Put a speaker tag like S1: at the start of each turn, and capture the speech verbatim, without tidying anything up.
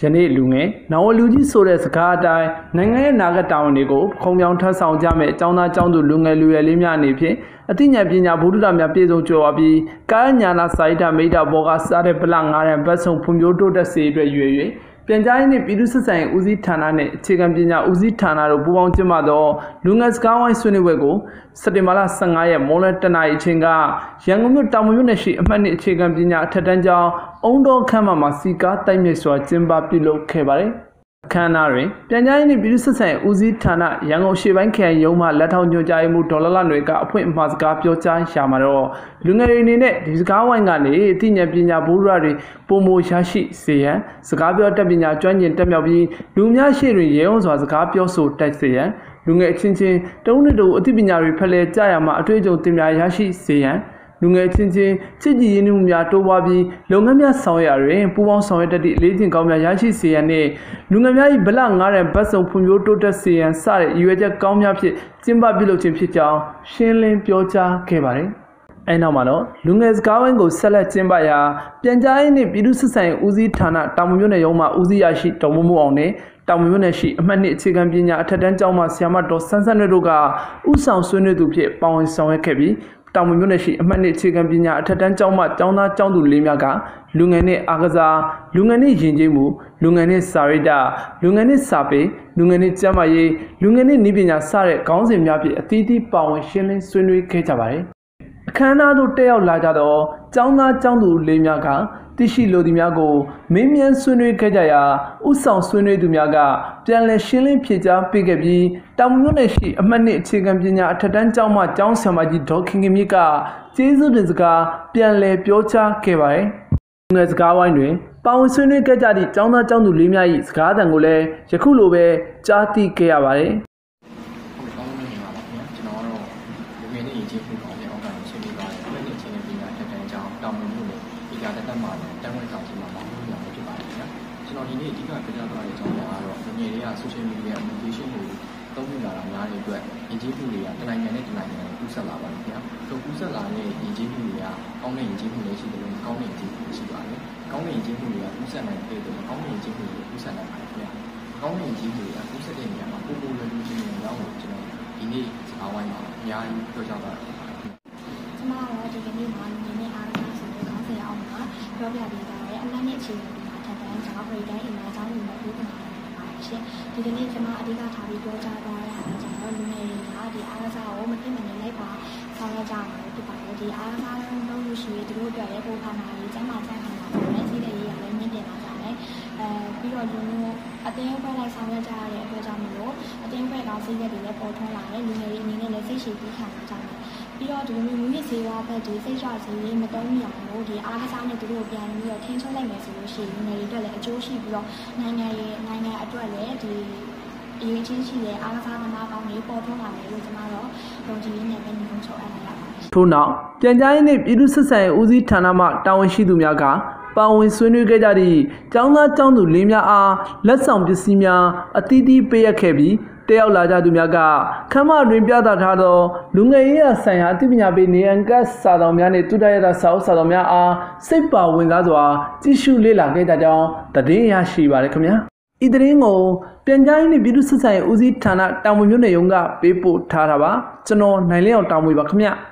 S1: ယနေ့လူငယ်နောင်လူကြီးဆိုတဲ့စကားအတိုင်းနိုင်ငံရဲ့နာဂတ်တာဝန်တွေကိုခုံပြောင်းထမ်းဆောင်ကြမဲ့အကြောင်းသားအကြောင်းသူလူငယ်လူရွယ်လေးများအနေဖြင့်အသိဉာဏ်ပညာဘုဒ္ဓတာများပြည့်စုံကြွယ်ဝပြီးကာယညာနာစာရိတ္တမိတ္တဘောကစားတဲ့ဗလငါးရန်ဘတ်ဆုံဖွံ့ဖြိုးတိုးတက်စေအတွက်ရွယ်၍ပြန်ကြားရေးနှင့်ပြည်သူ့ဆက်ဆံရေးဦးစီးဌာနနှင့်အခြေခံပညာဦးစီးဌာနတို့ပူးပေါင်းကျင်းပသောလူငယ်စကားဝိုင်းဆွေးနွေးပွဲကိုစက်တင်ဘာလဆယ့်ငါးရက်မိုးလယ်တနာရီအချိန်ကရန်ကုန်မြို့တောင်မြို့နယ်ရှိအမှတ်နှစ်အခြေခံပညာအထက်တန်းကျောင်းအုံတော်ခမ်းမမှာစီကားတိုက်မြစ်စွာကျင်းပပြုလုပ်ခဲ့ပါတယ်အခမ်းအနားတွင်ပြန်ကြားရေးနှင့်ပြည်သူ့ဆက်ဆံရေးဦးစီးဌာနရန်ကုန်ရှေ့ပိုင်းခရိုင်ရုံးမှလက်ထောက်ညွှန်ကြားရေးမှူးဒေါ်လာလာနွေကအဖွင့်အမှာစကားပြောကြားရာမှာတော့လူငယ်တွေအနေနဲ့ဒီစကားဝိုင်းကနေအသိဉာဏ်ပညာဘုရားတွေပုံမရရှိစေရန်စကားပြောတတ်ပညာကျွမ်းကျင်တက်မြောက်ပြီးလူများရှေ့တွင်ရဲဝံစွာစကားပြောဆိုတတ်စေရန်လူငယ်အချင်းချင်းတုံးနှစ်တူအသိပညာတွေဖလှယ်ကြရမှာအတွေ့အကြုံသင်များရရှိစေရန်လူငယ်ချင်းချင်းချစ်ကြည်ရင်းနှီးမှုများတိုးပွားပြီးလုပ်ငန်းများဆောင်ရွက်ရာတွင်ပူးပေါင်းဆောင်ရွက်တတ်သည့်အလေးချိန်ကောင်းများရရှိစေရန်နှင့်လူငယ်များ၏ဗလငါးရန်ဘတ်ဆုံဖွံ့ဖြိုးတိုးတက်စေရန်စတဲ့ရည်ရွယ်ချက်ကောင်းများဖြင့်ကျင်းပပြုလုပ်ခြင်းဖြစ်ကြောင်းရှင်းလင်းပြောကြားခဲ့ပါတယ်။အဲနောက်မှာတော့လူငယ်စကားဝိုင်းကိုဆက်လက်ကျင်းပရာပြန်ကြားရေးနှင့်ပြည်သူ့ဆက်ဆံရေးဦးစီးဌာနတောင်မြို့နယ်ရုံးမှဦးစီးရရှိဒေါ်မိုးမိုးအောင်နှင့်တောင်မြို့နယ်ရှိအမှတ်နှစ်အခြေခံပညာအထက်တန်းကျောင်းမှဆရာမဒေါ်ဆန်းဆန်းတို့ကဥဆောင်ဆွေးနွေးသူဖြင့်ပါဝင်ဆောင်ရွက်ခဲ့ပြီးတောင်မြို့နယ်ရှိအမှတ်နှစ်အခြေခံပညာအထက်တန်းကျောင်းမှကျောင်းသားကျောင်းသူလေးများကလူငယ်နှင့်အားကစားလူငယ်နှင့်ယဉ်ကျေးမှုလူငယ်နှင့်စာရိတ္တလူငယ်နှင့်စာပေလူငယ်နှင့်ကျန်းမာရေးလူငယ်နှင့်နည်းပညာစတဲ့ခေါင်းစဉ်များဖြင့်အသီးသီးပါဝင်ရှင်းလင်းဆွေးနွေးခဲ့ကြပါတယ်အခမ်းအနားသို့တက်ရောက်လာကြသောကျောင်းသားကျောင်းသူလေးများကသိရှိလိုသူများကိုမင်းမြန်ဆွေးနွေးခဲ့ကြရာဥဆောင်ဆွေးနွေးသူများကပြန်လည်ရှင်းလင်းဖြေကြားပေးခဲ့ပြီးတောင်မြို့နယ်ရှိအမှတ်နှစ်အခြေခံပညာအထက်တန်းကျောင်းမှကျောင်းဆရာမကြီးဒေါ်ခင်ခင်မြင့်ကကျေးဇူးတင်စကားပြန်လည်ပြောကြားခဲ့ပါတယ်။ငွေစကားဝိုင်းတွင်ပါဝင်ဆွေးနွေးခဲ့ကြသည့်ကျောင်းသားကျောင်းသူလေးများ၏စကားသံကိုလည်းယခုလိုပဲကြားသိခဲ့ရပါတယ်။
S2: ဒီနေ့အဓိကပြောကြတဲ့အကြောင်းအရာကတော့လူငယ်တွေက social media application ကိုသုံးနေလာတာများတဲ့အတွက်ယဉ်ကျေးမှုတွေကတနိုင်ငံနဲ့တနိုင်ငံကိုကူးစက်လာပါတယ်ခင်ဗျာ။ဆိုကူးစက်လာတဲ့ယဉ်ကျေးမှုတွေကကောင်းတဲ့ယဉ်ကျေးမှုတွေရှိတယ်လို့ကောင်းတဲ့ယဉ်ကျေးမှုတွေရှိပါတယ်။ကောင်းတဲ့ယဉ်ကျေးမှုတွေကကူးစက်နိုင်တဲ့အတွက်ကောင်းတဲ့ယဉ်ကျေးမှုတွေကူးစက်နိုင်ပါတယ်ခင်ဗျာ။ကောင်းတဲ့ယဉ်ကျေးမှုတွေကကူးစက်တဲ့နေရာမှာပုံပုံလွယ်လွယ်ချင်းချင်းရောက်လို့ကျွန်တော်ဒီနေ့စကားဝိုင်းမှာအများကြီးပြောကြတာဖြစ်ပါတယ်ခင်ဗျာ။ကျွန်မကတော့ဒီကနေ့မှာနည်းနည်းအားသာဆိုတဲ့ခေါင်းစဉ်အောင်မှာပြောပြပေးတာရဲ့အမှန်နဲ့အခြေအနေကျွန်တော်ပြည်တိုင်းအင်အားကြောင်းတွေပြောပြနေတာပါရှင်ဒီကနေ့ကျွန်မအဓိကထားပြီးပြောကြားသွားရတာကျွန်တော်လူငယ်တွေကဒီအားကစားကိုမသိမနေလိုက်ပါဆောင်ရွက်ကြမှာဖြစ်ပါတယ်ဒီအားကစားလုံးလုံးလို့ရှိရင်တို့အတွက်လည်းပုံခါနာရေးကျမ်းမာချမ်းသာတာလည်းစီးတဲ့ရေးရလည်းမြင့်တင်လာကြတယ်အဲပြီးတော့လူမျိုးအတင်းဖွဲ့လိုက်ဆောင်ရွက်ကြရတဲ့အတွက်ကြောင့်မလို့အတင်းဖွဲ့ကောင်းစီးတဲ့တွေလည်းပေါ်ထွန်းလာတယ်လူငယ်တွေအနေနဲ့လည်းစိတ်ရှိပြီးခံကြတယ်ပြီးတော့ဒီလိုမျိုးမြင့်စေဝါဘက်ဒီစိတ်ချစေးမတုံးမြအောင်လို့ဒီအားကစားနဲ့သူတို့ပြန်ပြီးတော့ထိန်းချုပ်လိုက်မယ်ဆိုလို့ရှိရင်လူငယ်တွေအတွက်လည်းအကျိုးရှိပြီးတော့နိုင်ငံရဲ့နိုင်ငံအတွက်လည်းဒီအရေးချင်းရှိတဲ့အားကစားသမားကောင်းတွေပေါ်ထွန်းလာတယ်လို့ကျွန်တော်တို့ယုံကြည်ရင်းနဲ့ပဲညွှန်ချုပ်အပ်လိုက်ရပါတယ်
S1: ထို့နောက်ပြန်ကြားရေးနှင့်ပြည်သူ့ဆက်ဆံရေးဦးစီးဌာနမှတာဝန်ရှိသူများကပါဝင်ဆွေးနွေးခဲ့ကြသည့်ကျောင်းသားကျောင်းသူလေးများအားလက်ဆောင်ပစ္စည်းများအသီးသီးပေးအပ်ခဲ့ပြီးတက်ရောက်လာကြသူများကခမ်းမတွင်ပြသထားသောလူငယ်ရေးဆိုင်ရာအသိပညာပေးနေအန်ကတ်စာတော်များနှင့်တုဒ္ဒရတာစာအုပ်စာတော်များအားစိတ်ပါဝင်စားစွာကြည့်ရှုလေ့လာခဲ့ကြကြောင်းသတင်းရရှိပါရခင်ဗျာဤသတင်းကိုပြန်ကြားရေးနှင့်ပြည်သူ့ဆက်ဆံရေးဦးစီးဌာနတောင်မြို့နယ်ရုံးကပေးပို့ထားတာပါကျွန်တော်နိုင်လင်းအောင်တောင်မွေပါခင်ဗျာ